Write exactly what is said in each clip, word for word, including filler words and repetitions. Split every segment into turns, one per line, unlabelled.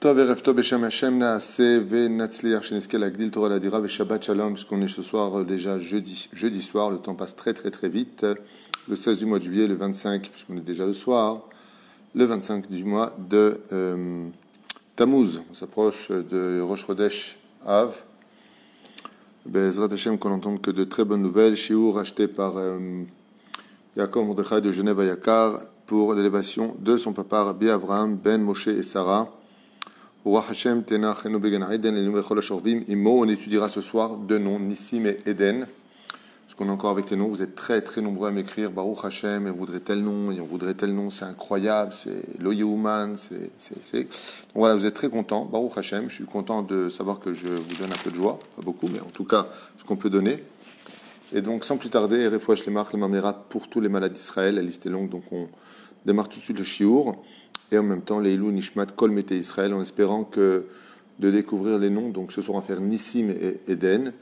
Tov erev tov b'shem Hashem naaseh ve'natzliach shenizke lagdil Torah ladira ve'Shabbat shalom, puisqu'on est ce soir déjà jeudi, jeudi soir, le temps passe très très très vite. Le seize du mois de juillet, le vingt-cinq, puisqu'on est déjà le soir, le vingt-cinq du mois de euh, Tammuz. On s'approche de Rosh Chodesh Av. Be'ezrat Hashem, qu'on n'entende que de très bonnes nouvelles. Shiur acheté par euh, Yaakov Mordechai de Genève à Yakar pour l'élévation de son papa Rabbi Abraham Ben Moshe et Sarah. On étudiera ce soir deux noms, Nissim et Eden. Parce qu'on est encore avec les noms, vous êtes très très nombreux à m'écrire Baruch Hashem, et on voudrait tel nom, et on voudrait tel nom, c'est incroyable, c'est lo yehuman, c'est, c'est, c'est. Donc voilà, vous êtes très contents, Baruch Hashem, je suis content de savoir que je vous donne un peu de joie, pas beaucoup, mais en tout cas, ce qu'on peut donner. Et donc, sans plus tarder, Refouach Lemach, le Mamera pour tous les malades d'Israël, la liste est longue, donc on démarre tout de suite le shiur. Et en même temps, Leilou Nishmat Kol Mete Israël, en espérant que de découvrir les noms. Donc ce soir, on va faire Nissim et Eden.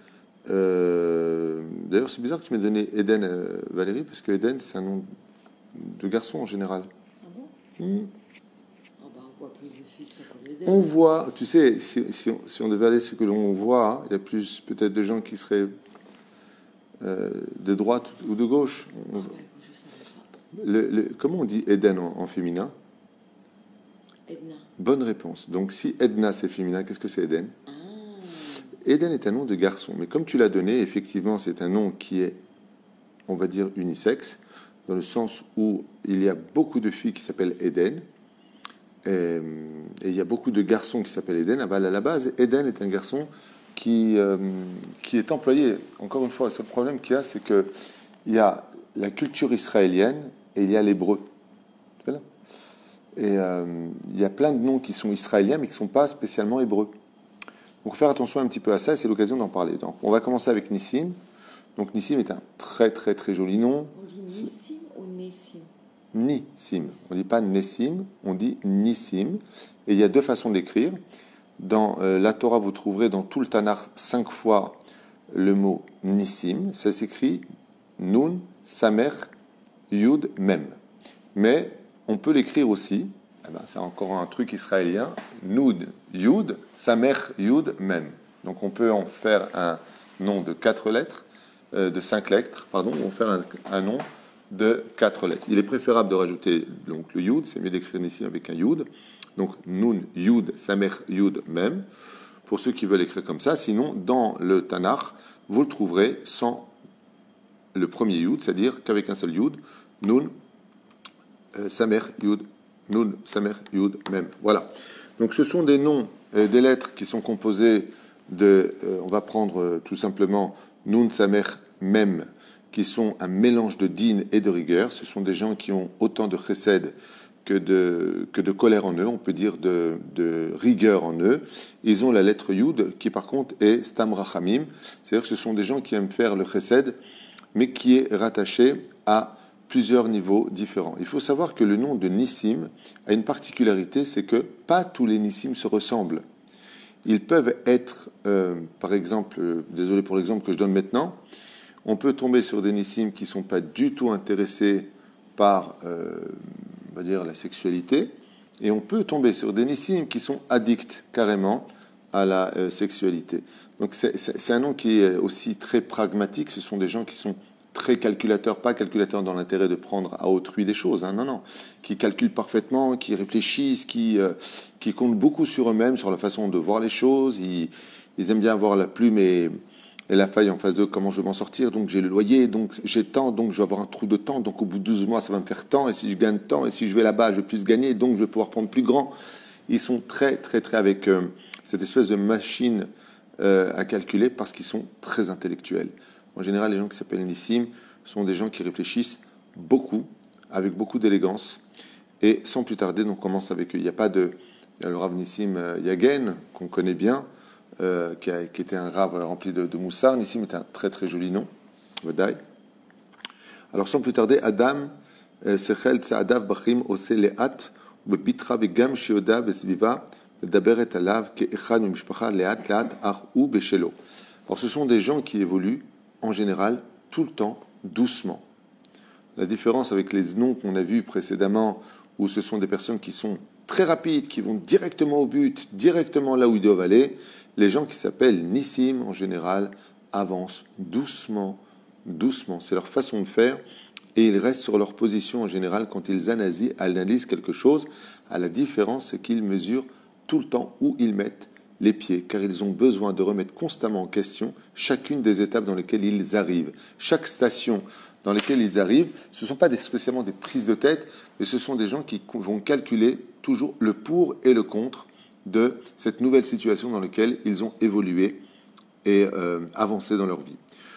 Euh, d'ailleurs, c'est bizarre que tu m'aies donné Eden, euh, Valérie, parce que Eden, c'est un nom de garçon en général.
Ah bon
hmm.
Ah bah, on voit plus de filles qui s'appellent Eden.
On voit, tu sais, si, si, on, si on devait aller ce que l'on voit, il y a plus peut-être de gens qui seraient euh, de droite ou de gauche.
Ah ouais, je savais pas.
Le, le, comment on dit Eden en, en féminin?
Edna.
Bonne réponse. Donc, si Edna, c'est féminin, qu'est-ce que c'est Eden?
Ah.
Eden est un nom de garçon. Mais comme tu l'as donné, effectivement, c'est un nom qui est, on va dire, unisexe, dans le sens où il y a beaucoup de filles qui s'appellent Eden, et, et il y a beaucoup de garçons qui s'appellent Eden. À la base, Eden est un garçon qui, euh, qui est employé. Encore une fois, ce problème qu'il y a, c'est qu'il y a la culture israélienne et il y a l'hébreu. Voilà. Et euh, il y a plein de noms qui sont israéliens, mais qui ne sont pas spécialement hébreux. Donc, faire attention un petit peu à ça, et c'est l'occasion d'en parler. Donc, on va commencer avec Nissim. Donc, Nissim est un très, très, très joli nom.
On dit Nissim ou Nessim?
Nissim. On ne dit pas Nessim, on dit Nissim. Et il y a deux façons d'écrire. Dans euh, la Torah, vous trouverez dans tout le Tanakh cinq fois le mot Nissim. Ça s'écrit Nun, Samer, Yud, Mem. Mais on peut l'écrire aussi, eh ben, c'est encore un truc israélien, Nud, Yud, Samer, Yud, Mem. Donc on peut en faire un nom de quatre lettres, euh, de cinq lettres, pardon, ou en faire un, un nom de quatre lettres. Il est préférable de rajouter donc, le Yud, c'est mieux d'écrire ici avec un Yud. Donc Nun, Yud, Samer, Yud, Mem, pour ceux qui veulent écrire comme ça. Sinon, dans le Tanakh, vous le trouverez sans le premier Yud, c'est-à-dire qu'avec un seul Yud, Nun, Euh, Samer, Yud, Nun, Samer, Yud, Mem. Voilà. Donc ce sont des noms, euh, des lettres qui sont composées de, euh, on va prendre euh, tout simplement Nun, Samer, Mem, qui sont un mélange de din et de rigueur. Ce sont des gens qui ont autant de chesed que de, que de colère en eux, on peut dire de, de rigueur en eux. Ils ont la lettre Yud, qui par contre est Stam Rachamim, c'est-à-dire que ce sont des gens qui aiment faire le chesed, mais qui est rattaché à plusieurs niveaux différents. Il faut savoir que le nom de Nissim a une particularité, c'est que pas tous les Nissim se ressemblent. Ils peuvent être, euh, par exemple, euh, désolé pour l'exemple que je donne maintenant, on peut tomber sur des Nissim qui ne sont pas du tout intéressés par, euh, on va dire, la sexualité, et on peut tomber sur des Nissim qui sont addicts carrément à la euh, sexualité. Donc c'est, c'est, c'est un nom qui est aussi très pragmatique, ce sont des gens qui sont très calculateur, pas calculateur dans l'intérêt de prendre à autrui des choses, hein, non, non, qui calculent parfaitement, qui réfléchissent, qui, euh, qui comptent beaucoup sur eux-mêmes, sur la façon de voir les choses. Ils, ils aiment bien avoir la plume et, et la feuille en face d'eux, comment je vais m'en sortir, donc j'ai le loyer, donc j'ai tant, donc je vais avoir un trou de temps, donc au bout de douze mois, ça va me faire tant, et si je gagne tant, et si je vais là-bas, je vais plus gagner, donc je vais pouvoir prendre plus grand. Ils sont très, très, très avec euh, cette espèce de machine euh, à calculer parce qu'ils sont très intellectuels. En général, les gens qui s'appellent Nissim sont des gens qui réfléchissent beaucoup, avec beaucoup d'élégance. Et sans plus tarder, on commence avec eux. Il n'y a pas de... Il y a le Rav Nissim Yagen, qu'on connaît bien, euh, qui, a, qui était un Rav rempli de, de moussard. Nissim est un très très joli nom. Vadaï. Alors sans plus tarder, Adam, Sechel Tsaadav Bachim Ose Leat, Bepitra Begam Shioda Besviva, Daberet Alav, Keechad Mishpacha Leat Leat Ar U Beshelo. Alors ce sont des gens qui évoluent en général, tout le temps, doucement. La différence avec les noms qu'on a vus précédemment, où ce sont des personnes qui sont très rapides, qui vont directement au but, directement là où ils doivent aller. Les gens qui s'appellent Nissim, en général, avancent doucement, doucement. C'est leur façon de faire. Et ils restent sur leur position en général quand ils analysent quelque chose. À la différence, c'est qu'ils mesurent tout le temps où ils mettent les pieds, car ils ont besoin de remettre constamment en question chacune des étapes dans lesquelles ils arrivent. Chaque station dans laquelle ils arrivent, ce ne sont pas des, spécialement des prises de tête, mais ce sont des gens qui vont calculer toujours le pour et le contre de cette nouvelle situation dans laquelle ils ont évolué et euh, avancé dans leur vie.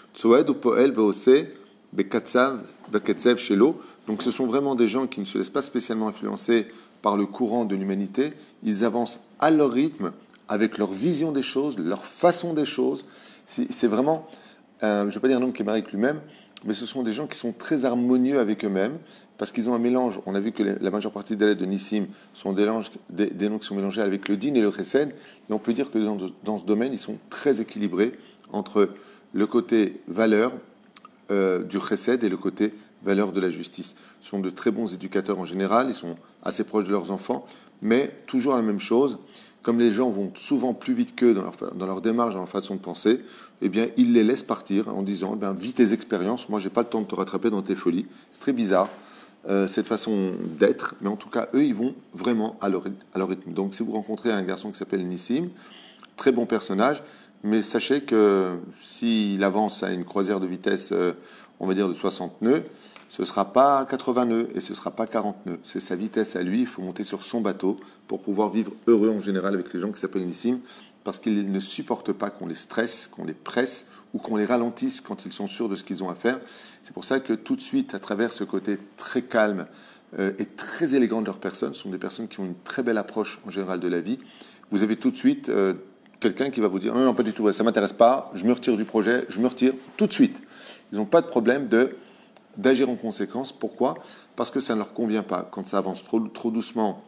Donc ce sont vraiment des gens qui ne se laissent pas spécialement influencer par le courant de l'humanité. Ils avancent à leur rythme, avec leur vision des choses, leur façon des choses. C'est, c'est vraiment, euh, je ne vais pas dire un homme qui est marié avec lui-même, mais ce sont des gens qui sont très harmonieux avec eux-mêmes, parce qu'ils ont un mélange. On a vu que la majeure partie des lettres de Nissim sont des, des, des noms qui sont mélangés avec le din et le chesed, et on peut dire que dans, dans ce domaine, ils sont très équilibrés entre le côté valeur euh, du chesed et le côté valeur de la justice. Ce sont de très bons éducateurs en général, ils sont assez proches de leurs enfants, mais toujours la même chose. Comme les gens vont souvent plus vite qu'eux dans leur, dans leur démarche, dans leur façon de penser, eh bien, ils les laissent partir en disant eh bien, « vis tes expériences, moi, je n'ai pas le temps de te rattraper dans tes folies. » C'est très bizarre, euh, cette façon d'être, mais en tout cas, eux, ils vont vraiment à leur, à leur rythme. Donc, si vous rencontrez un garçon qui s'appelle Nissim, très bon personnage, mais sachez que s'il avance à une croisière de vitesse, euh, on va dire, de soixante nœuds, ce ne sera pas quatre-vingts nœuds et ce ne sera pas quarante nœuds. C'est sa vitesse à lui. Il faut monter sur son bateau pour pouvoir vivre heureux en général avec les gens qui s'appellent Nissim, parce qu'ils ne supportent pas qu'on les stresse, qu'on les presse ou qu'on les ralentisse quand ils sont sûrs de ce qu'ils ont à faire. C'est pour ça que tout de suite, à travers ce côté très calme euh, et très élégant de leur personne, ce sont des personnes qui ont une très belle approche en général de la vie. Vous avez tout de suite euh, quelqu'un qui va vous dire « Non, non, pas du tout, ça ne m'intéresse pas, je me retire du projet, je me retire tout de suite. » Ils n'ont pas de problème de... d'agir en conséquence. Pourquoi ? Parce que ça ne leur convient pas. Quand ça avance trop, trop doucement,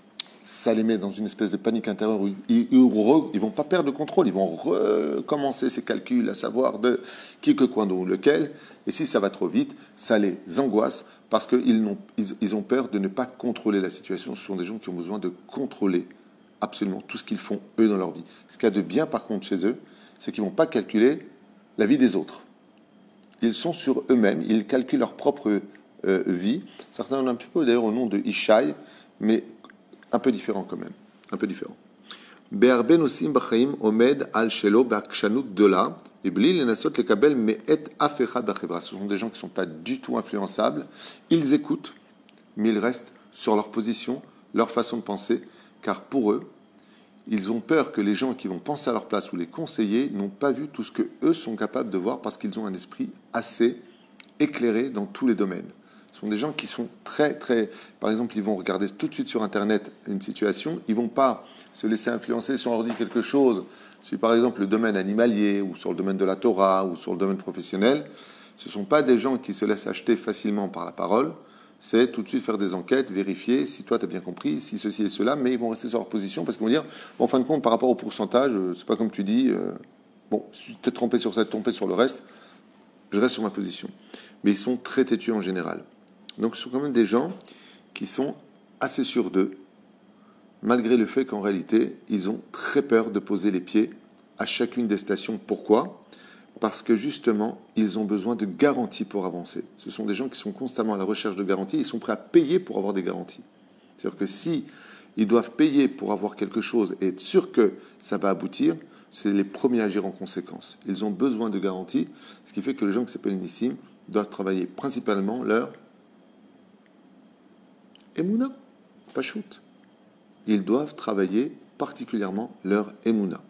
ça les met dans une espèce de panique intérieure où ils ne vont pas perdre le contrôle, ils vont recommencer ces calculs, à savoir de qui, que, quoi, d'où, lequel. Et si ça va trop vite, ça les angoisse parce qu'ils n'ont, ils, ils ont peur de ne pas contrôler la situation. Ce sont des gens qui ont besoin de contrôler absolument tout ce qu'ils font, eux, dans leur vie. Ce qu'il y a de bien, par contre, chez eux, c'est qu'ils ne vont pas calculer la vie des autres. Ils sont sur eux-mêmes, ils calculent leur propre euh, vie. Certains ont un peu d'ailleurs au nom de Ishai, mais un peu différent quand même, un peu différent. Be'arbe nosim b'chaim omed al shelo b'akshanut gdola ibli lenasot lekabel me'et af echad b'chevra. Ce sont des gens qui ne sont pas du tout influençables. Ils écoutent, mais ils restent sur leur position, leur façon de penser, car pour eux, ils ont peur que les gens qui vont penser à leur place ou les conseiller n'ont pas vu tout ce que eux sont capables de voir parce qu'ils ont un esprit assez éclairé dans tous les domaines. Ce sont des gens qui sont très, très... Par exemple, ils vont regarder tout de suite sur Internet une situation. Ils ne vont pas se laisser influencer si on leur dit quelque chose, sur par exemple le domaine animalier ou sur le domaine de la Torah ou sur le domaine professionnel. Ce ne sont pas des gens qui se laissent acheter facilement par la parole. C'est tout de suite faire des enquêtes, vérifier si toi tu as bien compris, si ceci et cela, mais ils vont rester sur leur position parce qu'ils vont dire, bon, en fin de compte, par rapport au pourcentage, c'est pas comme tu dis, euh, bon, je suis peut-être trompé sur ça, trompé sur le reste, je reste sur ma position. Mais ils sont très têtus en général. Donc ce sont quand même des gens qui sont assez sûrs d'eux, malgré le fait qu'en réalité, ils ont très peur de poser les pieds à chacune des stations. Pourquoi ? Parce que justement, ils ont besoin de garanties pour avancer. Ce sont des gens qui sont constamment à la recherche de garanties, ils sont prêts à payer pour avoir des garanties. C'est-à-dire que si ils doivent payer pour avoir quelque chose et être sûrs que ça va aboutir, c'est les premiers à agir en conséquence. Ils ont besoin de garanties, ce qui fait que les gens qui s'appellent Nissim doivent travailler principalement leur Emouna, pas shoot. Ils doivent travailler particulièrement leur Emouna.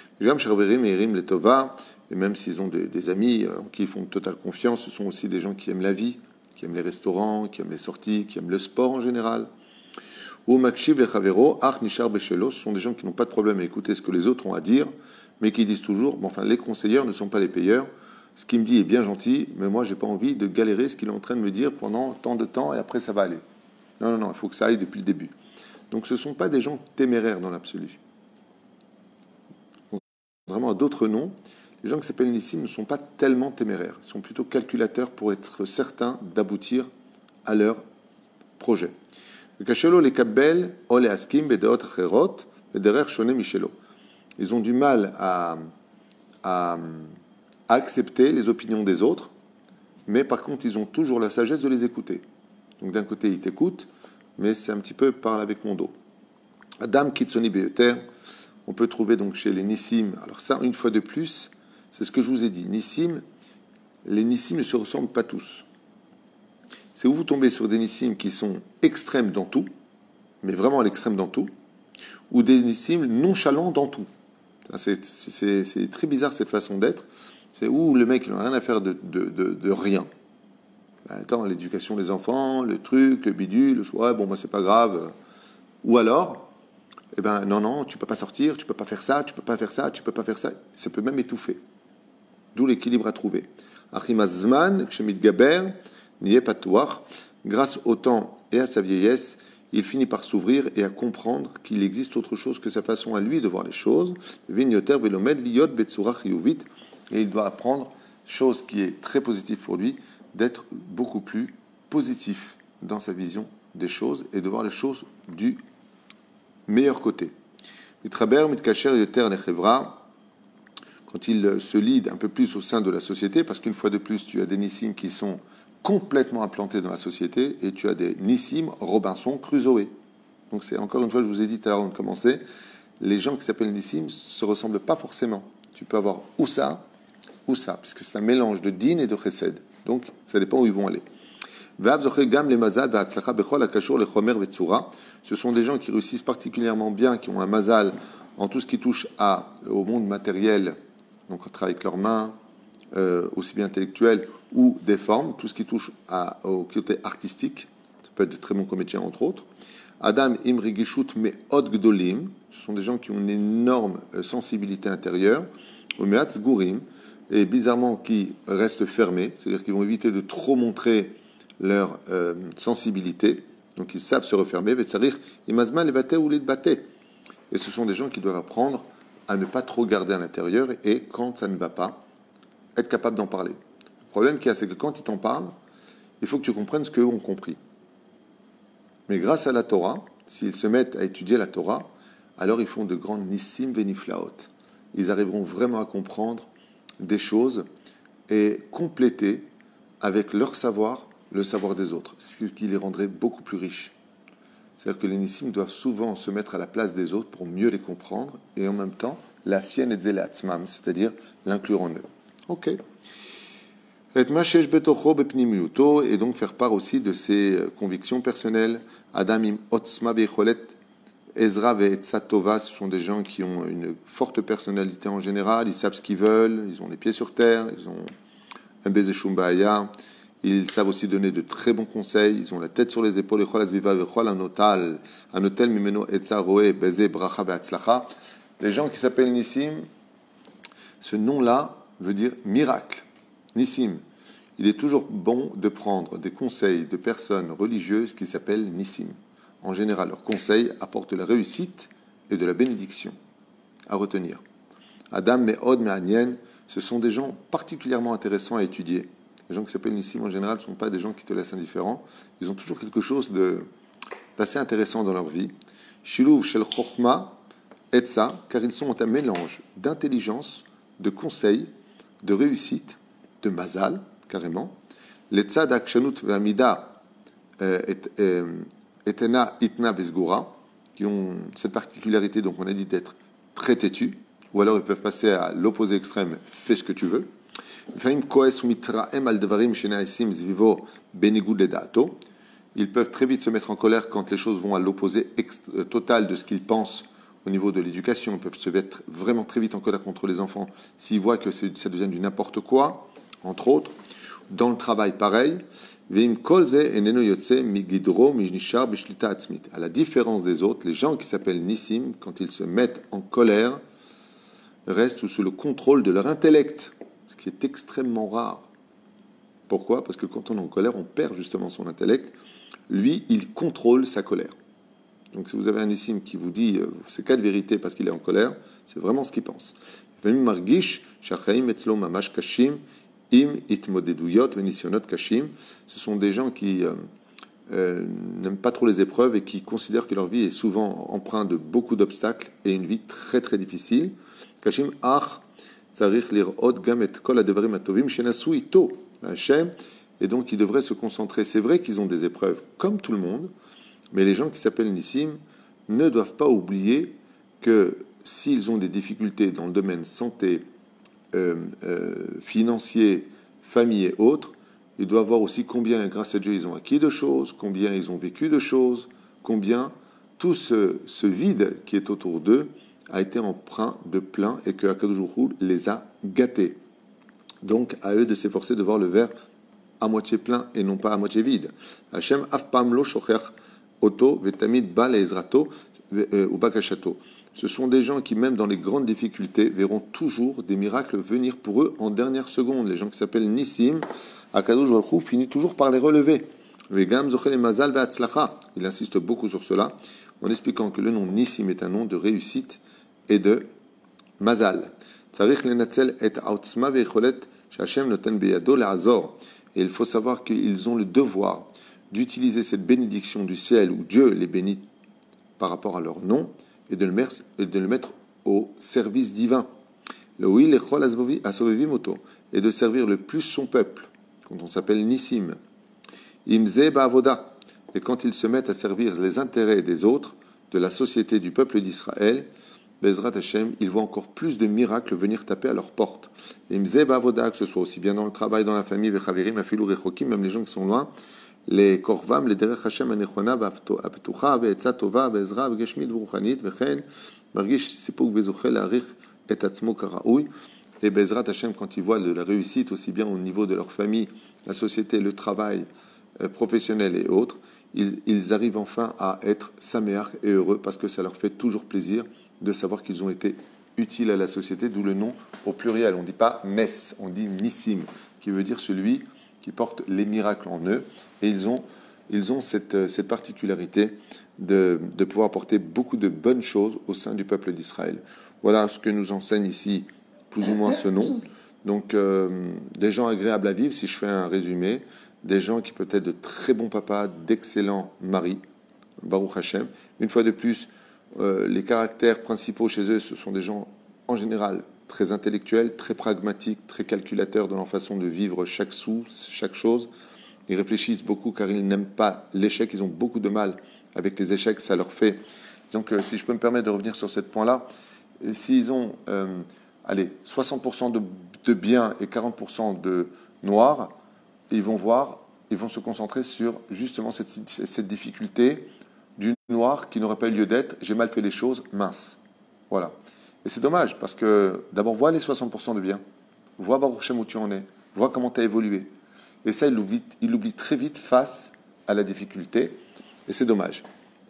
Et même s'ils ont des, des amis en qui ils font totale confiance, ce sont aussi des gens qui aiment la vie, qui aiment les restaurants, qui aiment les sorties, qui aiment le sport en général. Ou Makshib et Chavero, Ach Nishar Beshelo, ce sont des gens qui n'ont pas de problème à écouter ce que les autres ont à dire, mais qui disent toujours, bon, enfin, les conseilleurs ne sont pas les payeurs. Ce qu'il me dit est bien gentil, mais moi, j'ai pas envie de galérer ce qu'il est en train de me dire pendant tant de temps et après, ça va aller. Non, non, non, il faut que ça aille depuis le début. Donc, ce ne sont pas des gens téméraires dans l'absolu. Contrairement à d'autres noms, les gens qui s'appellent Nissim ne sont pas tellement téméraires. Ils sont plutôt calculateurs pour être certains d'aboutir à leur projet. Ils ont du mal à, à, à accepter les opinions des autres, mais par contre, ils ont toujours la sagesse de les écouter. Donc d'un côté, ils t'écoutent, mais c'est un petit peu parle avec mon dos. Adam Kitsoni Beyoter, on peut trouver donc chez les Nissim. Alors ça, une fois de plus, c'est ce que je vous ai dit. Nissim, les Nissim ne se ressemblent pas tous. C'est où vous tombez sur des Nissim qui sont extrêmes dans tout, mais vraiment à l'extrême dans tout, ou des Nissim nonchalants dans tout. C'est, c'est, c'est très bizarre cette façon d'être. C'est où le mec il n'a rien à faire de, de, de, de rien. Attends, l'éducation des enfants, le truc, le bidule, le choix, bon, moi c'est pas grave. Ou alors, eh ben non, non, tu peux pas sortir, tu peux pas faire ça, tu peux pas faire ça, tu peux pas faire ça. Ça peut même étouffer. D'où l'équilibre à trouver. Achimazman, Kshemidgaber, Niye Patouach, grâce au temps et à sa vieillesse, il finit par s'ouvrir et à comprendre qu'il existe autre chose que sa façon à lui de voir les choses. Vignoter Velomed, Liot Betsura Chiyuvit, et il doit apprendre, chose qui est très positive pour lui, d'être beaucoup plus positif dans sa vision des choses et de voir les choses du meilleur côté. Mitraber, Mitkacher, Yoter, Nechevra, quand il se lie un peu plus au sein de la société, parce qu'une fois de plus, tu as des Nissim qui sont complètement implantés dans la société, et tu as des Nissim, Robinson, Crusoe. Donc c'est encore une fois, je vous ai dit tout à l'heure avant de commencer, les gens qui s'appellent Nissim se ressemblent pas forcément. Tu peux avoir ou ça, ou ça, puisque c'est un mélange de din et de chesed. Donc ça dépend où ils vont aller. Ce sont des gens qui réussissent particulièrement bien, qui ont un mazal en tout ce qui touche à, au monde matériel, donc on travaille avec leurs mains, euh, aussi bien intellectuelles ou des formes, tout ce qui touche à, au côté artistique, ça peut être de très bons comédiens entre autres. Adam Imri Gishut me od gdolim, ce sont des gens qui ont une énorme sensibilité intérieure, Omeatz Gurim, et bizarrement qui restent fermés, c'est-à-dire qu'ils vont éviter de trop montrer leur euh, sensibilité, donc ils savent se refermer, Vetsarir Imazma les baté ou les baté. Et ce sont des gens qui doivent apprendre à ne pas trop garder à l'intérieur et quand ça ne va pas, être capable d'en parler. Le problème qu'il y a, c'est que quand ils t'en parlent, il faut que tu comprennes ce qu'eux ont compris. Mais grâce à la Torah, s'ils se mettent à étudier la Torah, alors ils font de grandes nissim veniflaot. Ils arriveront vraiment à comprendre des choses et compléter avec leur savoir le savoir des autres, ce qui les rendrait beaucoup plus riches. C'est-à-dire que les nissim doivent souvent se mettre à la place des autres pour mieux les comprendre et en même temps la fien et zelatzmam, c'est-à-dire l'inclure en eux. Ok. Et donc faire part aussi de ses convictions personnelles. Adamim otzma becholet Ezra et Tzatova, ce sont des gens qui ont une forte personnalité en général, ils savent ce qu'ils veulent, ils ont les pieds sur terre, ils ont un baiser shumbaya, ils savent aussi donner de très bons conseils, ils ont la tête sur les épaules, echol azviva vechol anotal, anotel mimeno etza roe baiser bracha be'atzlacha. Les gens qui s'appellent Nissim, ce nom-là veut dire miracle. Nissim. Il est toujours bon de prendre des conseils de personnes religieuses qui s'appellent Nissim. En général, leurs conseils apportent de la réussite et de la bénédiction. À retenir. Adam, Me'od, Me'anien, ce sont des gens particulièrement intéressants à étudier. Les gens qui s'appellent Nissim, en général, ne sont pas des gens qui te laissent indifférent. Ils ont toujours quelque chose de, d'assez intéressant dans leur vie. Shiluv, Shel Chochma, Etza, car ils sont un mélange d'intelligence, de conseils, de réussite, de mazal, carrément. L'Etza d'Akshanut Vamida est. Etena, Itna, Besgura, qui ont cette particularité, donc on a dit d'être très têtus, ou alors ils peuvent passer à l'opposé extrême, fais ce que tu veux. Ils peuvent très vite se mettre en colère quand les choses vont à l'opposé total de ce qu'ils pensent au niveau de l'éducation. Ils peuvent se mettre vraiment très vite en colère contre les enfants s'ils voient que ça devient du n'importe quoi, entre autres. Dans le travail, pareil. À la différence des autres, les gens qui s'appellent Nissim, quand ils se mettent en colère, restent sous le contrôle de leur intellect, ce qui est extrêmement rare. Pourquoi ? Parce que quand on est en colère, on perd justement son intellect. Lui, il contrôle sa colère. Donc si vous avez un Nissim qui vous dit euh, ces quatre vérités parce qu'il est en colère, c'est vraiment ce qu'il pense. Im itmodeduyot venisionot kashim, ce sont des gens qui euh, euh, n'aiment pas trop les épreuves et qui considèrent que leur vie est souvent empreinte de beaucoup d'obstacles et une vie très très difficile. Kashim ach tzarich lirot gam et kol hadevarim hatovim shenasu ito Hashem, et donc ils devraient se concentrer. C'est vrai qu'ils ont des épreuves comme tout le monde, mais les gens qui s'appellent Nissim ne doivent pas oublier que s'ils ont des difficultés dans le domaine santé, euh, euh, financier, famille et autres, ils doivent voir aussi combien, grâce à Dieu, ils ont acquis de choses, combien ils ont vécu de choses, combien tout ce, ce vide qui est autour d'eux a été empreint de plein et que Akadosh Baruch Hu les a gâtés. Donc, à eux de s'efforcer de voir le verre à moitié plein et non pas à moitié vide. Hashem afpam lo shocher oto vetamid ba le'ezrato ou bakashato. Ce sont des gens qui, même dans les grandes difficultés, verront toujours des miracles venir pour eux en dernière seconde. Les gens qui s'appellent Nissim, Akadosh Baruch Hu finit toujours par les relever. Il insiste beaucoup sur cela, en expliquant que le nom Nissim est un nom de réussite et de mazal. Et il faut savoir qu'ils ont le devoir d'utiliser cette bénédiction du ciel où Dieu les bénit par rapport à leur nom et de le mettre, et de le mettre au service divin. Et de servir le plus son peuple, quand on s'appelle Nissim. Imze ba'avoda. Et quand ils se mettent à servir les intérêts des autres, de la société du peuple d'Israël, Bezrat Hashem, ils voient encore plus de miracles venir taper à leur porte. Imze ba'avoda, que ce soit aussi bien dans le travail, dans la famille, vechavirim, afilu rechokim, même les gens qui sont loin, les korvam, les derech Hashem anechona, ba'aptucha, be'etza tova, be'ezra, be'geshmit, be'ruchanit, vechen, margish sipuk bezuchel, arich, et atzmo karaoui. Et Bezrat Hashem, quand ils voient de la réussite, aussi bien au niveau de leur famille, la société, le travail euh, professionnel et autres, ils, ils arrivent enfin à être saméach et heureux parce que ça leur fait toujours plaisir de savoir qu'ils ont été utiles à la société, d'où le nom au pluriel. On ne dit pas Nes, on dit Nissim, qui veut dire celui qui porte les miracles en eux. Et ils ont, ils ont cette, cette particularité de, de pouvoir apporter beaucoup de bonnes choses au sein du peuple d'Israël. Voilà ce que nous enseigne ici plus ou moins ce nom. Donc, euh, des gens agréables à vivre, si je fais un résumé, des gens qui peuvent être de très bons papas, d'excellents maris, Baruch Hashem. Une fois de plus, euh, les caractères principaux chez eux, ce sont des gens, en général, très intellectuels, très pragmatiques, très calculateurs dans leur façon de vivre chaque sou, chaque chose. Ils réfléchissent beaucoup car ils n'aiment pas l'échec, ils ont beaucoup de mal avec les échecs, ça leur fait... Donc, euh, si je peux me permettre de revenir sur ce point-là, s'ils ont... Euh, allez, soixante pour cent de, de bien et quarante pour cent de noir, ils vont voir, ils vont se concentrer sur justement cette, cette difficulté du noir qui n'aurait pas eu lieu d'être. J'ai mal fait les choses, mince. Voilà. Et c'est dommage parce que d'abord, vois les soixante pour cent de bien, vois Baruch Hashem où tu en es, vois comment tu as évolué. Et ça, il l'oublie, il l'oublie très vite face à la difficulté. Et c'est dommage.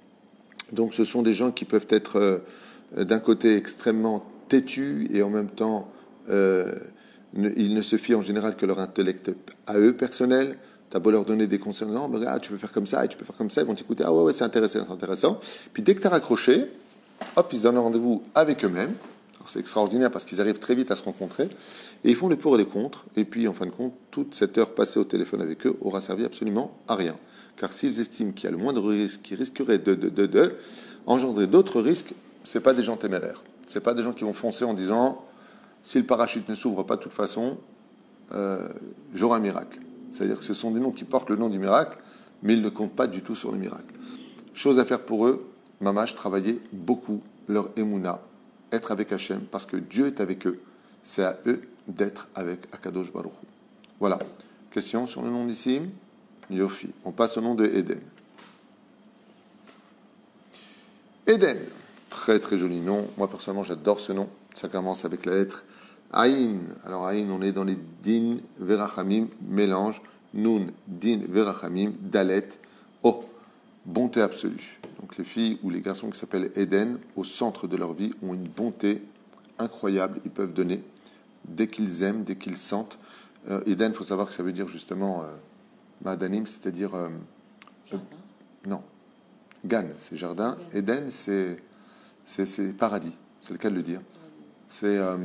Donc, ce sont des gens qui peuvent être euh, d'un côté extrêmement têtus et en même temps euh, ne, ils ne se fient en général que leur intellect à eux personnel. Tu as beau leur donner des conseils, non, mais regarde, tu peux faire comme ça et tu peux faire comme ça, ils vont t'écouter, ah ouais, ouais, c'est intéressant, c'est intéressant. Puis dès que tu as raccroché, hop, ils se donnent rendez-vous avec eux-mêmes. Alors, c'est extraordinaire parce qu'ils arrivent très vite à se rencontrer et ils font les pour et les contre. Et puis en fin de compte, toute cette heure passée au téléphone avec eux aura servi absolument à rien. Car s'ils estiment qu'il y a le moindre risque qui risquerait de, de, de, de engendrer d'autres risques, ce pas des gens téméraires. Ce pas des gens qui vont foncer en disant si le parachute ne s'ouvre pas de toute façon, euh, j'aurai un miracle. C'est-à-dire que ce sont des noms qui portent le nom du miracle, mais ils ne comptent pas du tout sur le miracle. Chose à faire pour eux, mamash, travailler beaucoup leur émouna, être avec Hachem, parce que Dieu est avec eux. C'est à eux d'être avec Akadosh Baruch Hu. Voilà. Question sur le nom d'Issim? Yofi. On passe au nom de Eden. Eden. Très très joli nom. Moi personnellement j'adore ce nom. Ça commence avec la lettre Aïn. Alors Aïn, on est dans les Din Verachamim, mélange. Nun, Din Verachamim, Dalet. Oh, bonté absolue. Donc les filles ou les garçons qui s'appellent Eden, au centre de leur vie, ont une bonté incroyable. Ils peuvent donner dès qu'ils aiment, dès qu'ils sentent. Euh, Eden, il faut savoir que ça veut dire justement euh, Madanim, c'est-à-dire... Euh, euh, non. Gan, c'est jardin. Gan. Eden, c'est... C'est, c'est paradis, c'est le cas de le dire. C'est, euh,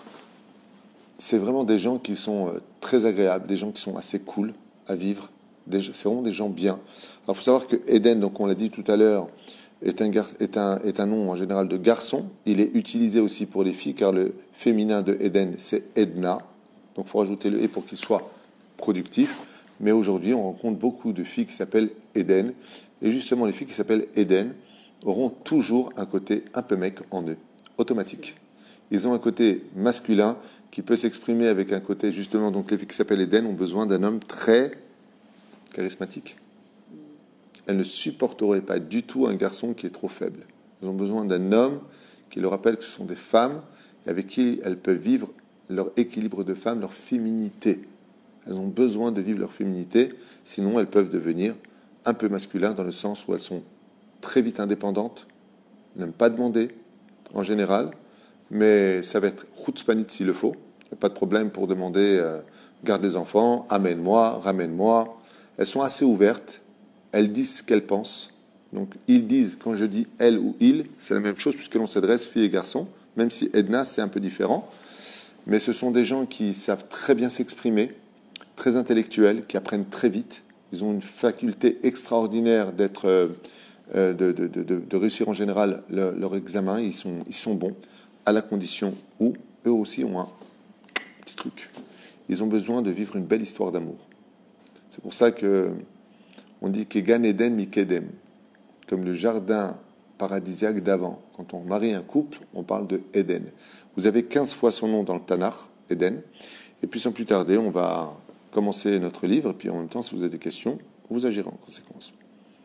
c'est vraiment des gens qui sont très agréables, des gens qui sont assez cool à vivre, c'est vraiment des gens bien. Alors, il faut savoir que Eden, donc on l'a dit tout à l'heure, est un, est, un, est un nom en général de garçon. Il est utilisé aussi pour les filles, car le féminin de Eden, c'est Edna. Donc, il faut rajouter le « et » pour qu'il soit productif. Mais aujourd'hui, on rencontre beaucoup de filles qui s'appellent Eden. Et justement, les filles qui s'appellent Eden auront toujours un côté un peu mec en eux, automatique. Ils ont un côté masculin qui peut s'exprimer avec un côté, justement, donc les filles qui s'appellent Eden ont besoin d'un homme très charismatique. Elles ne supporteraient pas du tout un garçon qui est trop faible. Elles ont besoin d'un homme qui leur rappelle que ce sont des femmes et avec qui elles peuvent vivre leur équilibre de femme, leur féminité. Elles ont besoin de vivre leur féminité, sinon elles peuvent devenir un peu masculines dans le sens où elles sont très vite indépendantes, n'aiment pas demander en général, mais ça va être chutzpanit s'il le faut. Il n'y a pas de problème pour demander euh, garde des enfants, amène-moi, ramène-moi. Elles sont assez ouvertes, elles disent ce qu'elles pensent. Donc ils disent, quand je dis elle ou il, c'est la même chose puisque l'on s'adresse filles et garçons, même si Edna c'est un peu différent. Mais ce sont des gens qui savent très bien s'exprimer, très intellectuels, qui apprennent très vite. Ils ont une faculté extraordinaire d'être, euh, de, de, de, de réussir en général le, leur examen. Ils sont, ils sont bons, à la condition où eux aussi ont un petit truc. Ils ont besoin de vivre une belle histoire d'amour. C'est pour ça que on dit que Gan Eden Mikedem, comme le jardin paradisiaque d'avant. Quand on marie un couple, on parle de Eden. Vous avez quinze fois son nom dans le Tanakh, Eden. Et puis sans plus tarder, on va commencer notre livre. Et puis en même temps, si vous avez des questions, vous agirez en conséquence.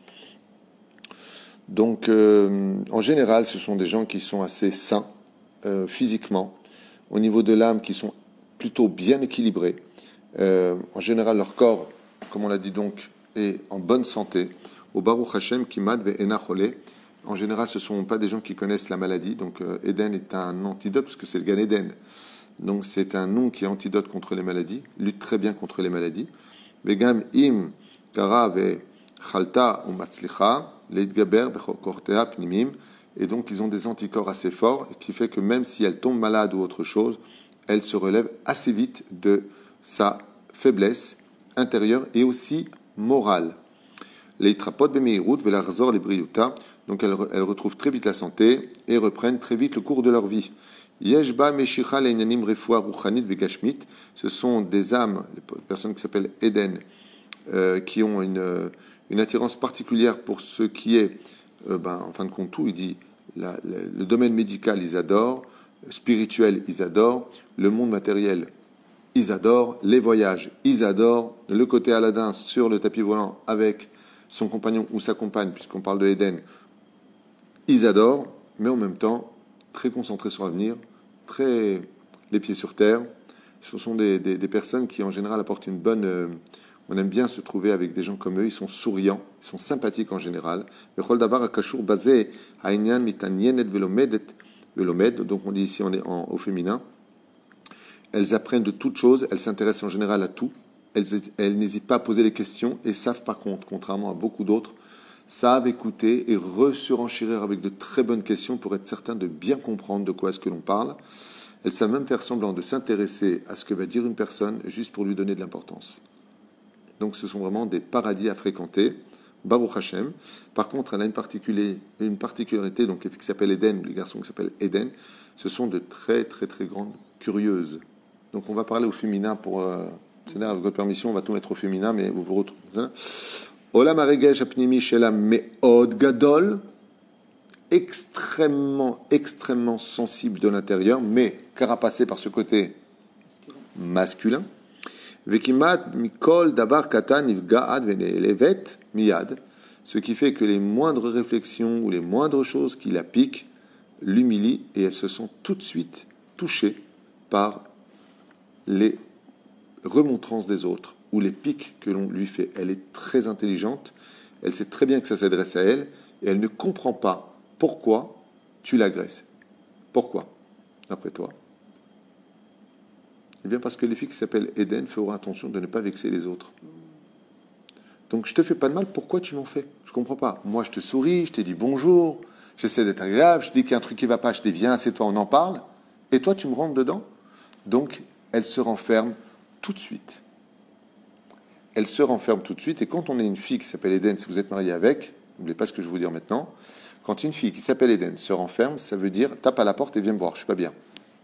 Donc, euh, en général, ce sont des gens qui sont assez sains euh, physiquement, au niveau de l'âme, qui sont plutôt bien équilibrés. Euh, en général, leur corps, comme on l'a dit donc, est en bonne santé. Au Baruch Hashem, Kimad ve'ena chole. En général, ce ne sont pas des gens qui connaissent la maladie. Donc, euh, Eden est un antidote, parce que c'est le Gan Eden. Donc, c'est un nom qui est antidote contre les maladies, lutte très bien contre les maladies. Vegam im kara ve'chalta ou matzlicha, leitgaber bechokortea pnimim. Et donc, ils ont des anticorps assez forts, qui fait que même si elle tombe malade ou autre chose, elle se relève assez vite de sa faiblesse intérieure et aussi morale. Leitrapot bemeirut velarzor lebriuta. Donc elles, elles retrouvent très vite la santé et reprennent très vite le cours de leur vie. Yeshba meshicha leinanim refoua ruchanit vegashmit. Ce sont des âmes, les personnes qui s'appellent Eden, euh, qui ont une, une attirance particulière pour ce qui est, euh, ben, en fin de compte, tout. Il dit la, la, le domaine médical, ils adorent, spirituel, ils adorent, le monde matériel, ils adorent, les voyages, ils adorent, le côté Aladdin sur le tapis volant avec son compagnon ou sa compagne, puisqu'on parle de Eden, ils adorent, mais en même temps, très concentrés sur l'avenir, très les pieds sur terre. Ce sont des, des, des personnes qui, en général, apportent une bonne... Euh, on aime bien se trouver avec des gens comme eux, ils sont souriants, ils sont sympathiques en général. Donc on dit ici on est en, au féminin. Elles apprennent de toutes choses, elles s'intéressent en général à tout. Elles, elles n'hésitent pas à poser des questions et savent par contre, contrairement à beaucoup d'autres, savent écouter et re-surenchérir avec de très bonnes questions pour être certain de bien comprendre de quoi est-ce que l'on parle. Elles savent même faire semblant de s'intéresser à ce que va dire une personne juste pour lui donner de l'importance. Donc ce sont vraiment des paradis à fréquenter. Baruch Hashem. Par contre, elle a une, particulier, une particularité, donc les filles qui s'appellent Eden, ou les garçons qui s'appellent Eden, ce sont de très très très grandes curieuses. Donc on va parler au féminin pour... Euh, avec votre permission, on va tout mettre au féminin, mais vous vous retrouvez... Olam haregesh hapnimi shela me'od gadol, extrêmement, extrêmement sensible de l'intérieur, mais carapacé par ce côté masculin. Vekimat mikol davar katan nifga'ad ve'elevet miyad, ce qui fait que les moindres réflexions ou les moindres choses qui la piquent l'humilient et elle se sent tout de suite touchée par les remontrances des autres ou les pics que l'on lui fait. Elle est très intelligente, elle sait très bien que ça s'adresse à elle, et elle ne comprend pas pourquoi tu l'agresses. Pourquoi, d'après toi? Eh bien parce que les filles qui s'appellent Eden feront attention de ne pas vexer les autres. Donc je te fais pas de mal, pourquoi tu m'en fais? Je comprends pas. Moi je te souris, je te dis bonjour, j'essaie d'être agréable, je dis qu'il y a un truc qui va pas, je te dis viens, c'est toi, on en parle, et toi tu me rentres dedans. Donc elle se renferme tout de suite. elle se renferme tout de suite. Et quand on est une fille qui s'appelle Eden, si vous êtes marié avec, n'oubliez pas ce que je vais vous dire maintenant, quand une fille qui s'appelle Eden se renferme, ça veut dire tape à la porte et viens me voir, je suis pas bien.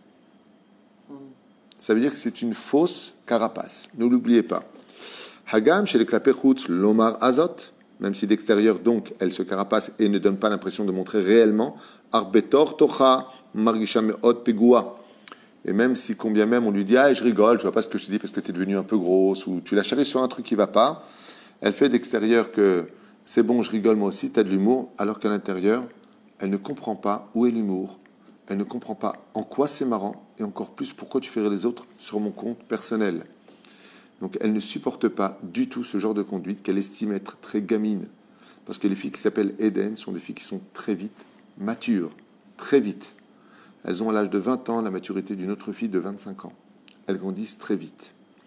Ça veut dire que c'est une fausse carapace. Ne l'oubliez pas. Hagam chez les klapechut lomar azot, même si d'extérieur donc elle se carapace et ne donne pas l'impression de montrer réellement, arbetor tocha margisha meot pegua. Et même si combien même on lui dit ah je rigole, je vois pas ce que je te dis parce que tu es devenue un peu grosse ou tu la chéris sur un truc qui va pas, elle fait d'extérieur que c'est bon, je rigole moi aussi, tu as de l'humour, alors qu'à l'intérieur, elle ne comprend pas où est l'humour. Elle ne comprend pas en quoi c'est marrant et encore plus pourquoi tu ferais les autres sur mon compte personnel. Donc elle ne supporte pas du tout ce genre de conduite qu'elle estime être très gamine. Parce que les filles qui s'appellent Eden sont des filles qui sont très vite matures, très vite. Elles ont à l'âge de vingt ans la maturité d'une autre fille de vingt-cinq ans. Elles grandissent très vite.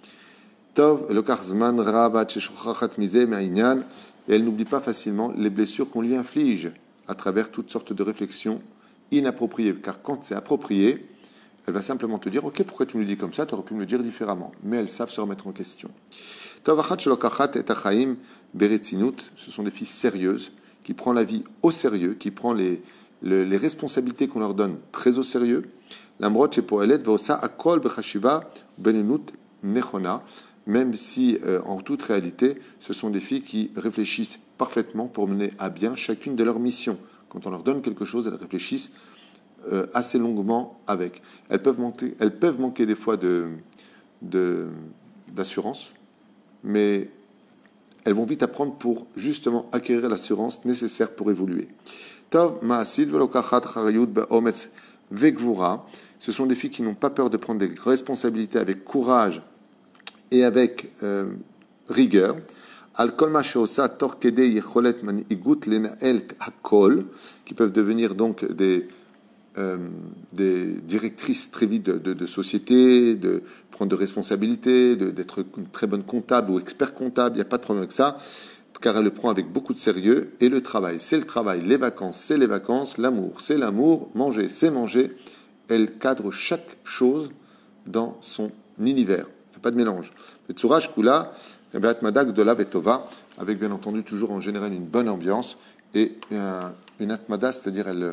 Tov lokarzman rabat sheshochat mize me'inyan, et elle n'oublie pas facilement les blessures qu'on lui inflige à travers toutes sortes de réflexions inappropriées. Car quand c'est approprié, elle va simplement te dire « Ok, pourquoi tu me le dis comme ça? Tu aurais pu me le dire différemment. » Mais elles savent se remettre en question. Tov achat shelokachat et achaim beretzinut, ce sont des filles sérieuses, qui prennent la vie au sérieux, qui prennent les, les, les responsabilités qu'on leur donne très au sérieux. L'amrot chez Poelet veosa akol bechashiva benenut nechona, même si, euh, en toute réalité, ce sont des filles qui réfléchissent parfaitement pour mener à bien chacune de leurs missions. Quand on leur donne quelque chose, elles réfléchissent euh, assez longuement avec. Elles peuvent manquer, elles peuvent manquer des fois de, de, d'assurance, mais elles vont vite apprendre pour justement acquérir l'assurance nécessaire pour évoluer. Tov ma'asid velokachat charayut be'ometz vegvura. Ce sont des filles qui n'ont pas peur de prendre des responsabilités avec courage et avec euh, rigueur, al kol ma sheosa tor kedei yecholet manigut lenael hakol, qui peuvent devenir donc des, euh, des directrices très vite de, de, de société, de prendre de responsabilités, de, d'être une très bonne comptable ou expert comptable, il n'y a pas de problème avec ça, car elle le prend avec beaucoup de sérieux, et le travail, c'est le travail, les vacances, c'est les vacances, l'amour, c'est l'amour, manger, c'est manger. Elle cadre chaque chose dans son univers. Pas de mélange. Le Tsuraj Kula, Madak de la Betova, avec bien entendu toujours en général une bonne ambiance et une, une atmada, c'est-à-dire elle,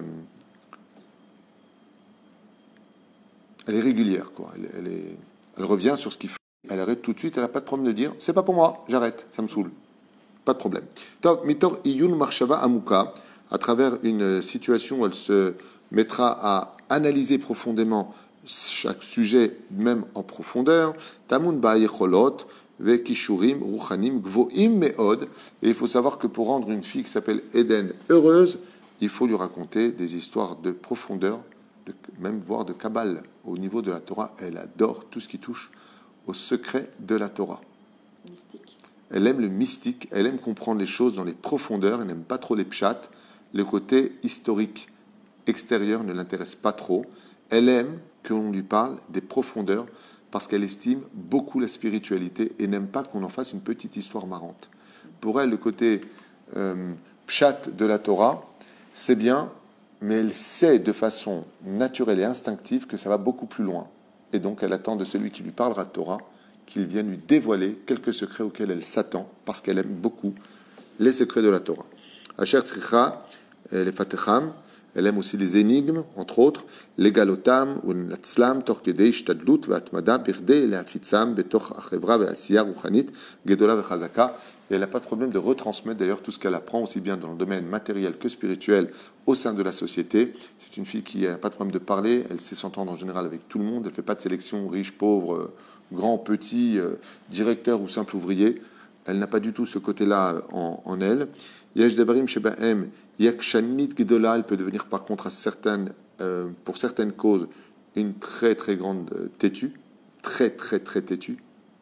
elle est régulière, quoi. Elle, elle, est, elle revient sur ce qu'il faut. Elle arrête tout de suite, elle n'a pas de problème de dire c'est pas pour moi, j'arrête, ça me saoule. Pas de problème. Mitor Iyun Marshava Amuka, à travers une situation où elle se mettra à analyser profondément chaque sujet, même en profondeur. Tamun ba'yecholot vekishurim ruchanim gvoim meod. Et il faut savoir que pour rendre une fille qui s'appelle Eden heureuse, il faut lui raconter des histoires de profondeur, de, même voire de Kabbale. Au niveau de la Torah, elle adore tout ce qui touche au secret de la Torah.
Mystique.
Elle aime le mystique, elle aime comprendre les choses dans les profondeurs, elle n'aime pas trop les pshat. Le côté historique extérieur ne l'intéresse pas trop. Elle aime que l'on lui parle des profondeurs parce qu'elle estime beaucoup la spiritualité et n'aime pas qu'on en fasse une petite histoire marrante. Pour elle, le côté euh, pshat de la Torah, c'est bien, mais elle sait de façon naturelle et instinctive que ça va beaucoup plus loin. Et donc, elle attend de celui qui lui parlera de Torah qu'il vienne lui dévoiler quelques secrets auxquels elle s'attend parce qu'elle aime beaucoup les secrets de la Torah. Asher tzricha, les fatecham, elle aime aussi les énigmes, entre autres, les galotam, ou l'atzlam, torkedei, shtadlut, vatmada, birdei, leafitzam, betoch achevra, veasiya, ruchanit, gedola, vechazaka. Et elle n'a pas de problème de retransmettre d'ailleurs tout ce qu'elle apprend, aussi bien dans le domaine matériel que spirituel, au sein de la société. C'est une fille qui n'a pas de problème de parler, elle sait s'entendre en général avec tout le monde, elle ne fait pas de sélection riche, pauvre, grand, petit, directeur ou simple ouvrier. Elle n'a pas du tout ce côté-là en, en elle. Yesh devarim shebahem yakshanit gedola, elle peut devenir par contre à certaines, euh, pour certaines causes une très très grande euh, têtue, très très très têtue.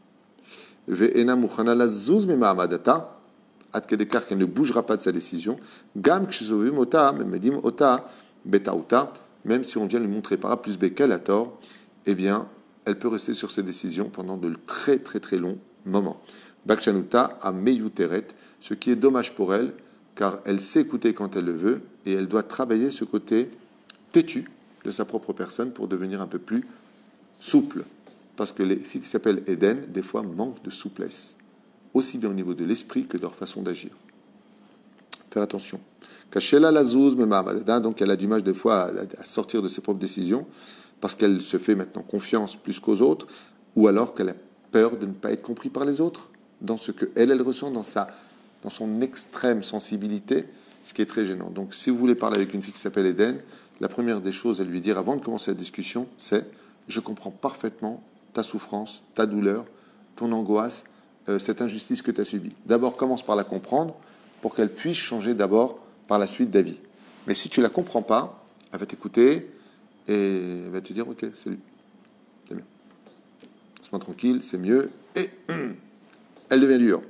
Ve'ena muchana lazuz mima'amadata, ad kedekar qu'elle ne bougera pas de sa décision. Gam kshizovim ota medim ota betauta, même si on vient lui montrer par A plus B qu'elle a tort, eh bien elle peut rester sur ses décisions pendant de très très très longs moments. Bakshanuta a meyuteret, ce qui est dommage pour elle, car elle sait écouter quand elle le veut, et elle doit travailler ce côté têtu de sa propre personne pour devenir un peu plus souple. Parce que les filles qui s'appellent Eden, des fois, manquent de souplesse. aussi bien au niveau de l'esprit que de leur façon d'agir. Faire attention. Kashela lazouz mema'amadada, donc elle a du mal des fois à, à sortir de ses propres décisions parce qu'elle se fait maintenant confiance plus qu'aux autres, ou alors qu'elle a peur de ne pas être comprise par les autres dans ce que elle, elle ressent dans sa, dans son extrême sensibilité, ce qui est très gênant. Donc, si vous voulez parler avec une fille qui s'appelle Eden, la première des choses à lui dire avant de commencer la discussion, c'est « Je comprends parfaitement ta souffrance, ta douleur, ton angoisse, euh, cette injustice que tu as subie. » D'abord, commence par la comprendre pour qu'elle puisse changer d'abord par la suite d'avis. Mais si tu ne la comprends pas, elle va t'écouter et elle va te dire « Ok, salut, c'est bien. Laisse-moi tranquille, c'est mieux. » Et elle devient dure.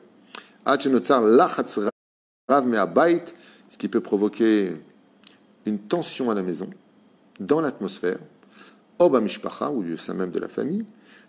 Ce qui peut provoquer une tension à la maison, dans l'atmosphère, Oba Mishpacha, ou lieu sein même de la famille,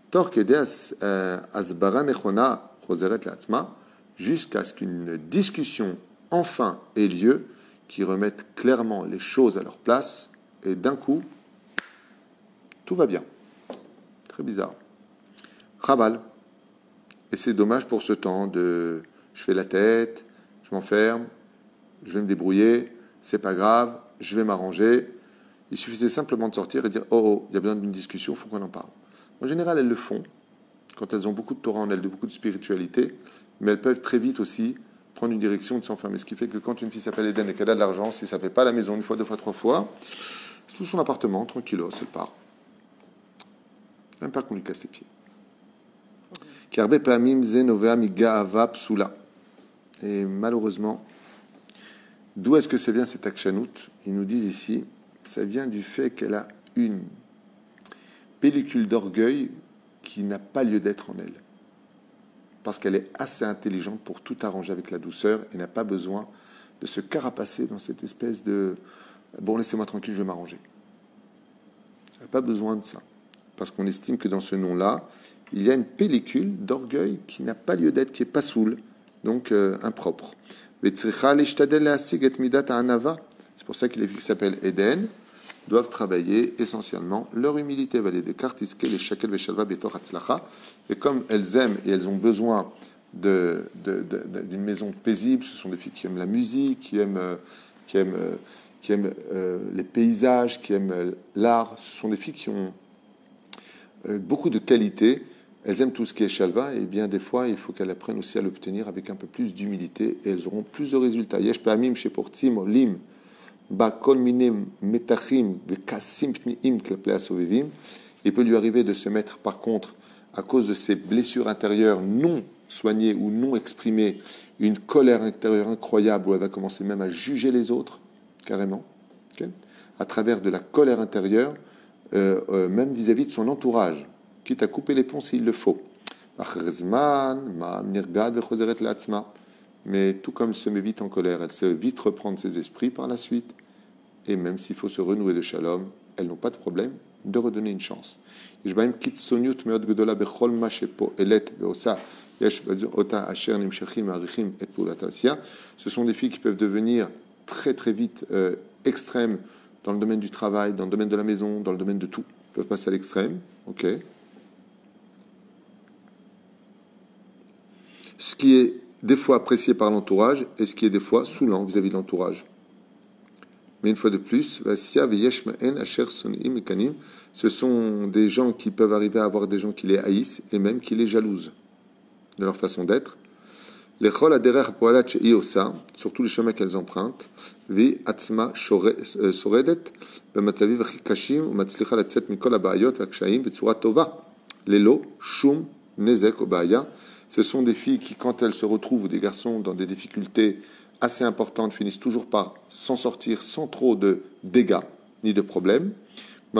jusqu'à ce qu'une discussion enfin ait lieu, qui remette clairement les choses à leur place, et d'un coup, tout va bien. Très bizarre. Chabal. Et c'est dommage pour ce temps de je fais la tête, je m'enferme, je vais me débrouiller, c'est pas grave, je vais m'arranger. Il suffisait simplement de sortir et dire oh, oh, il y a besoin d'une discussion, il faut qu'on en parle. En général, elles le font quand elles ont beaucoup de Torah en elles, de beaucoup de spiritualité, mais elles peuvent très vite aussi prendre une direction de s'enfermer. Ce qui fait que quand une fille s'appelle Eden et qu'elle a de l'argent, si ça ne fait pas la maison une fois, deux fois, trois fois, c'est tout son appartement, tranquillos, elle part. Même pas qu'on lui casse les pieds. Et malheureusement, d'où est-ce que ça vient cette akshanout? Ils nous disent ici, ça vient du fait qu'elle a une pellicule d'orgueil qui n'a pas lieu d'être en elle. Parce qu'elle est assez intelligente pour tout arranger avec la douceur et n'a pas besoin de se carapacer dans cette espèce de « bon, laissez-moi tranquille, je vais m'arranger ». Elle n'a pas besoin de ça. Parce qu'on estime que dans ce nom-là, il y a une pellicule d'orgueil qui n'a pas lieu d'être, qui est pas saoule, donc euh, impropre. C'est pour ça que les filles qui s'appellent Eden doivent travailler essentiellement leur humilité. Et comme elles aiment et elles ont besoin de, de, de, d'une maison paisible, ce sont des filles qui aiment la musique, qui aiment, qui aiment, qui aiment euh, les paysages, qui aiment l'art. Ce sont des filles qui ont euh, beaucoup de qualités. Elles aiment tout ce qui est shalva, et bien des fois, il faut qu'elles apprennent aussi à l'obtenir avec un peu plus d'humilité, et elles auront plus de résultats. Yesh pa'amim sheportim olim ba kol minim metachim vekasim pniim klaplei asovevim. Il peut lui arriver de se mettre, par contre, à cause de ses blessures intérieures non soignées ou non exprimées, une colère intérieure incroyable où elle va commencer même à juger les autres, carrément, okay, à travers de la colère intérieure, euh, euh, même vis-à-vis de son entourage, quitte à couper les ponts s'il le faut. Mais tout comme elle se met vite en colère, elle sait vite reprendre ses esprits par la suite. Et même s'il faut se renouer de shalom, elles n'ont pas de problème de redonner une chance. Ce sont des filles qui peuvent devenir très très vite euh, extrêmes dans le domaine du travail, dans le domaine de la maison, dans le domaine de tout. Elles peuvent passer à l'extrême, ok. Ce qui est des fois apprécié par l'entourage et ce qui est des fois saoulant vis-à-vis de l'entourage. Mais une fois de plus, ce sont des gens qui peuvent arriver à avoir des gens qui les haïssent et même qui les jalousent de leur façon d'être. Surtout les chemins qu'elles empruntent. Ce sont des filles qui, quand elles se retrouvent, ou des garçons, dans des difficultés assez importantes, finissent toujours par s'en sortir sans trop de dégâts ni de problèmes. Et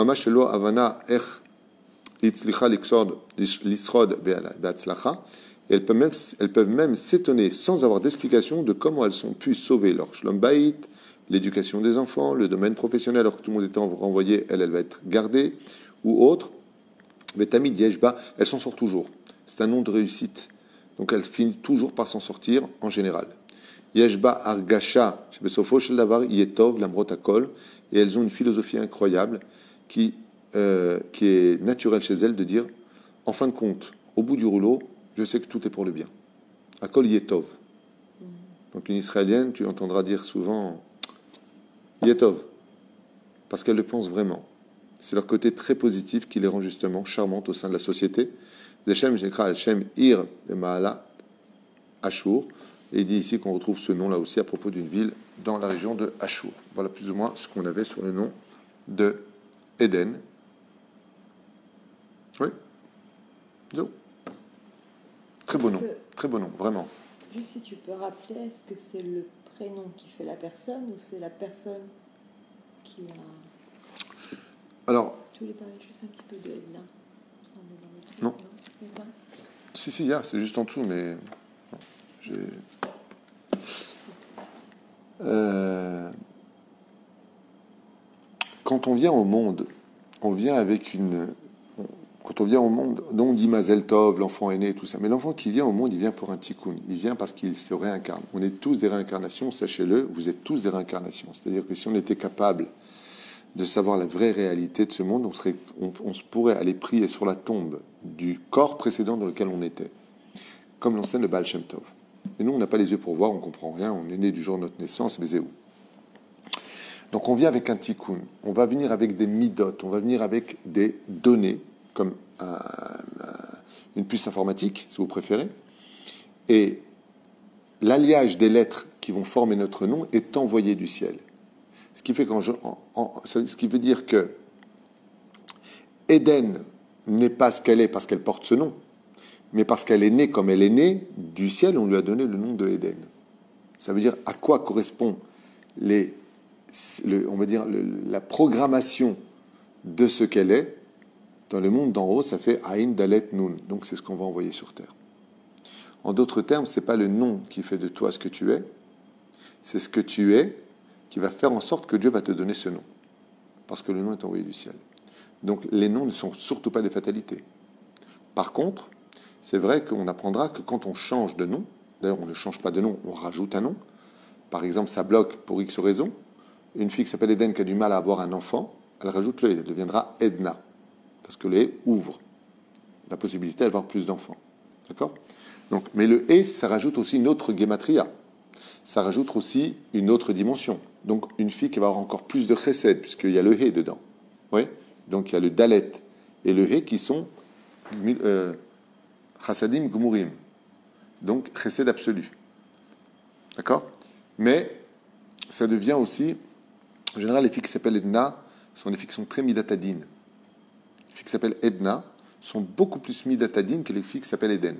elles peuvent même, elles peuvent même s'étonner, sans avoir d'explication, de comment elles ont pu sauver leur shlom bayit, l'éducation des enfants, le domaine professionnel, alors que tout le monde était renvoyé, elle, elle va être gardée, ou autre. Mais Tamid Yeshba, elles s'en sortent toujours. C'est un nom de réussite. Donc elle finit toujours par s'en sortir en général. Yeshba Argasha, Shebesofo Shel Davar Yetov Lamrot Akol, et elles ont une philosophie incroyable qui, euh, qui est naturelle chez elles de dire, en fin de compte, au bout du rouleau, je sais que tout est pour le bien. Akol Yetov. Donc une Israélienne, tu entendras dire souvent Yetov, parce qu'elle le pense vraiment. C'est leur côté très positif qui les rend justement charmantes au sein de la société. Deshem, j'écris Hashem Ir de Maala Ashur. Et il dit ici qu'on retrouve ce nom là aussi à propos d'une ville dans la région de Ashur. Voilà plus ou moins ce qu'on avait sur le nom de Éden. Oui. Zo. Très beau nom, très beau nom, vraiment.
Juste si tu peux rappeler, est-ce que c'est le prénom qui fait la personne ou c'est la personne qui a...
Alors...
Tu voulais parler juste un petit peu de Edna?
Non. non si, si, il y a, c'est juste en dessous, mais... Non, j'ai... Euh... Quand on vient au monde, on vient avec une... Quand on vient au monde, on dit Mazel Tov, l'enfant est né et tout ça. Mais l'enfant qui vient au monde, il vient pour un tikkun. Il vient parce qu'il se réincarne. On est tous des réincarnations, sachez-le, vous êtes tous des réincarnations. C'est-à-dire que si on était capable de savoir la vraie réalité de ce monde, on, serait, on, on se pourrait aller prier sur la tombe du corps précédent dans lequel on était. Comme l'enseigne le Baal Shem Tov. Et nous, on n'a pas les yeux pour voir, on ne comprend rien, on est né du jour de notre naissance, mais c'est où? Donc on vient avec un tikkun. On va venir avec des midot, on va venir avec des données, comme un, un, une puce informatique, si vous préférez. Et l'alliage des lettres qui vont former notre nom est envoyé du ciel. Ce qui fait qu'en, en, en, ce qui veut dire que Éden n'est pas ce qu'elle est parce qu'elle porte ce nom, mais parce qu'elle est née comme elle est née, du ciel, on lui a donné le nom de Éden. Ça veut dire à quoi correspond les, le, on va dire le, la programmation de ce qu'elle est. Dans le monde d'en haut, ça fait Aïn Dalet Nun. Donc c'est ce qu'on va envoyer sur terre. En d'autres termes, c'est pas le nom qui fait de toi ce que tu es, c'est ce que tu es qui va faire en sorte que Dieu va te donner ce nom. Parce que le nom est envoyé du ciel. Donc les noms ne sont surtout pas des fatalités. Par contre, c'est vrai qu'on apprendra que quand on change de nom, d'ailleurs on ne change pas de nom, on rajoute un nom. Par exemple, ça bloque pour X raison. Une fille qui s'appelle Eden qui a du mal à avoir un enfant, elle rajoute le, elle deviendra Edna. Parce que le « et » ouvre la possibilité d'avoir plus d'enfants. D'accord? Donc, mais le « et », ça rajoute aussi une autre gématria. Ça rajoute aussi une autre dimension. Donc, une fille qui va avoir encore plus de chesed, puisqu'il y a le « et » dedans. Oui? Donc, il y a le « dalet » et le « et » qui sont euh, chassadim gmurim. Donc, chesed absolu. D'accord? Mais, ça devient aussi... En général, les filles qui s'appellent Edna sont des filles qui sont très midatadines. Les filles qui s'appellent Edna sont beaucoup plus midatadines que les filles qui s'appellent Eden.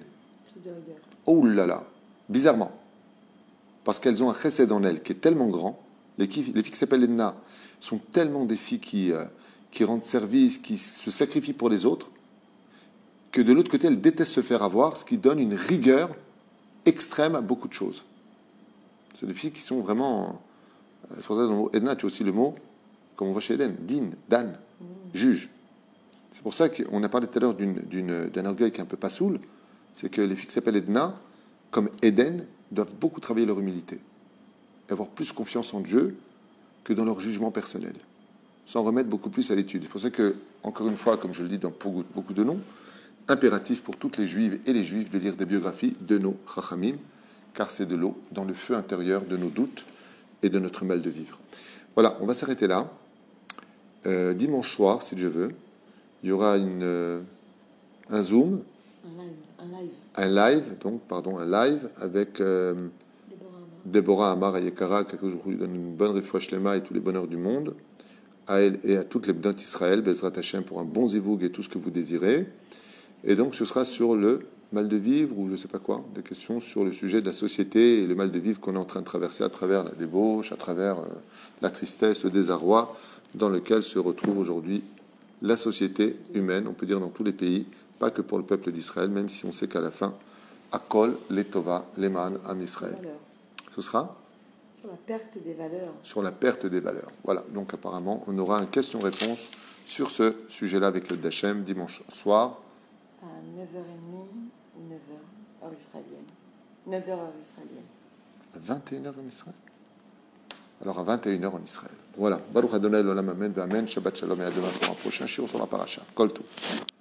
Oh là là, bizarrement. Parce qu'elles ont un chesed en elles qui est tellement grand. Les filles, les filles qui s'appellent Edna sont tellement des filles qui, euh, qui rendent service, qui se sacrifient pour les autres, que de l'autre côté, elles détestent se faire avoir, ce qui donne une rigueur extrême à beaucoup de choses. C'est des filles qui sont vraiment... C'est pour ça que dans le mot Edna, tu as aussi le mot, comme on voit chez Eden, din, dan, juge. C'est pour ça qu'on a parlé tout à l'heure d'une, d'une, d'un orgueil qui est un peu pas saoul, c'est que les filles qui s'appellent Edna, comme Eden, doivent beaucoup travailler leur humilité, et avoir plus confiance en Dieu que dans leur jugement personnel, s'en remettre beaucoup plus à l'étude. C'est pour ça que, encore une fois, comme je le dis dans beaucoup de noms, impératif pour toutes les juives et les juifs de lire des biographies de nos chachamim, car c'est de l'eau dans le feu intérieur de nos doutes et de notre mal de vivre. Voilà, on va s'arrêter là. Euh, dimanche soir, si Dieu veut, il y aura une, euh, un Zoom,
un live, un live,
un live, donc, pardon, un live avec euh, Déborah Amar Ayekara, que je lui donne une bonne refouach lema et tous les bonheurs du monde, à elle et à toutes les bnot Israël, Bezrat Hashem, pour un bon zivoug et tout ce que vous désirez. Et donc, ce sera sur le mal de vivre, ou je ne sais pas quoi, des questions sur le sujet de la société et le mal de vivre qu'on est en train de traverser à travers la débauche, à travers euh, la tristesse, le désarroi, dans lequel se retrouve aujourd'hui la société humaine, on peut dire dans tous les pays, pas que pour le peuple d'Israël, même si on sait qu'à la fin, Akol, Letova, Leman, Am Israël. Ce sera
sur la perte des valeurs.
Sur la perte des valeurs. Voilà, donc apparemment, on aura une question-réponse sur ce sujet-là avec le Dachem dimanche soir.
À neuf heures trente ou neuf heures, heure israélienne. neuf heures, heure israélienne.
À vingt et une heures en Israël. Alors à vingt et une heures en Israël. Voilà. Baruch Adonai l'olam amen, amen. Shabbat shalom et à demain pour un prochain shiur sur la paracha. Kol tov.